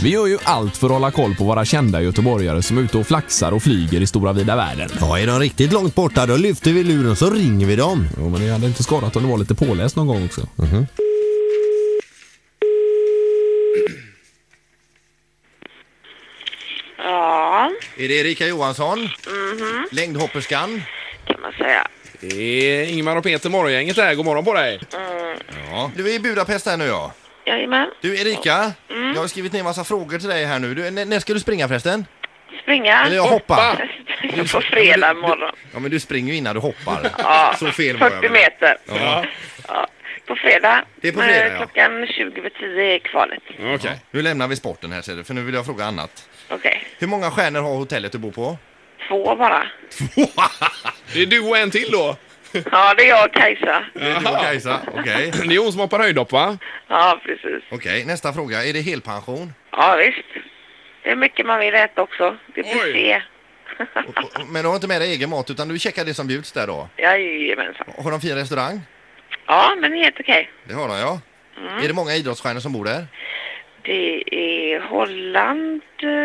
Vi gör ju allt för att hålla koll på våra kända göteborgare som är ute och flaxar och flyger i stora vida världen. Ja, är de riktigt långt borta då lyfter vi luren så ringer vi dem. Jo, men det hade inte skadat om det var lite påläst någon gång också. Ja, Är det Erika Johansson? Längdhopperskan? kan man säga. Det är Ingmar och Peter Morgongänget här. God morgon på dig. Ja. Du är i Budapest här nu, ja. Jajamän. Du Erika, jag har skrivit ner massa frågor till dig här nu. när ska du springa förresten? Springa. Eller jag hoppa. På fredag morgon. Ja, men du springer ju innan du hoppar. Ja, Så fel var jag 40 väl. meter. Ja. Ja, på fredag. Det är på fredag, ja. Klockan 20:10 är kvalet. Okej. Nu lämnar vi sporten här, ser du, för nu vill jag fråga annat. Okej. Hur många stjärnor har hotellet du bor på? 2 bara. Det är du och en till då. Ja, det är jag och Kajsa. Det är du och Kajsa, okej. Det är hon som hoppar höjdhopp, va? Ja, precis. Okej, nästa fråga. Är det helpension? Ja, visst. Det är mycket man vill äta också. Det är buffé. Men du har inte med dig egen mat, utan du checkar det som bjuds där då? Jajamensan. Har de fin restaurang? Ja, men helt okej. Det har de, ja. Är det många idrottsstjärnor som bor där? Det är Holland,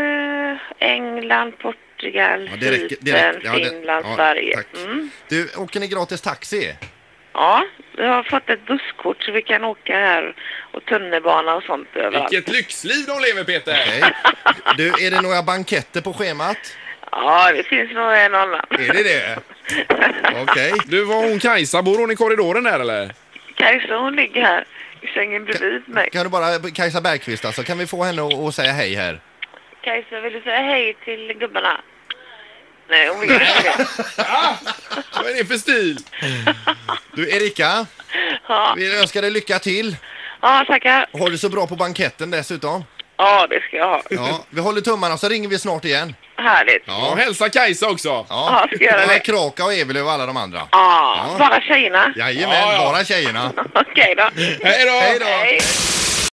England, Portugal, Ja, det räcker- det Cypern, räcker. Ja, det- Finland, ja, Sverige. tack. Mm. Du, åker ni gratis taxi? Ja, vi har fått ett busskort så vi kan åka här och tunnelbana och sånt överallt. Vilket lyxliv de lever, Peter. Okej. Du, är det några banketter på schemat? Ja, det finns nog en annan. Är det det? Okej. Du, var hon Kajsa? Bor hon i korridoren där, eller? Kajsa, hon ligger här i sängen bredvid mig. Kan du bara, Kajsa Bergqvist alltså, kan vi få henne att säga hej här? Kajsa, vill du säga hej till gubbarna? Nej, hon vill inte det. Vad är det för stil? Du, Erika, Ja, vi önskar dig lycka till. ja, tackar. Har du så bra på banketten dessutom? Ja, det ska jag ha. Ja, vi håller tummarna så ringer vi snart igen. Härligt. Ja, och hälsa Kajsa också. Ja, ska göra det. Kraka och Evelöv och alla de andra. Ja, bara tjejerna. Jajamän, Ja, ja. bara tjejerna. Okej då. Hej då! Hej då! Hej.